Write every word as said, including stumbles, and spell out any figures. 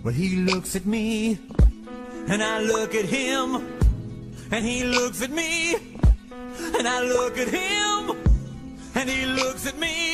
Well, he looks at me, and I look at him, and he looks at me, and I look at him, and he looks at me.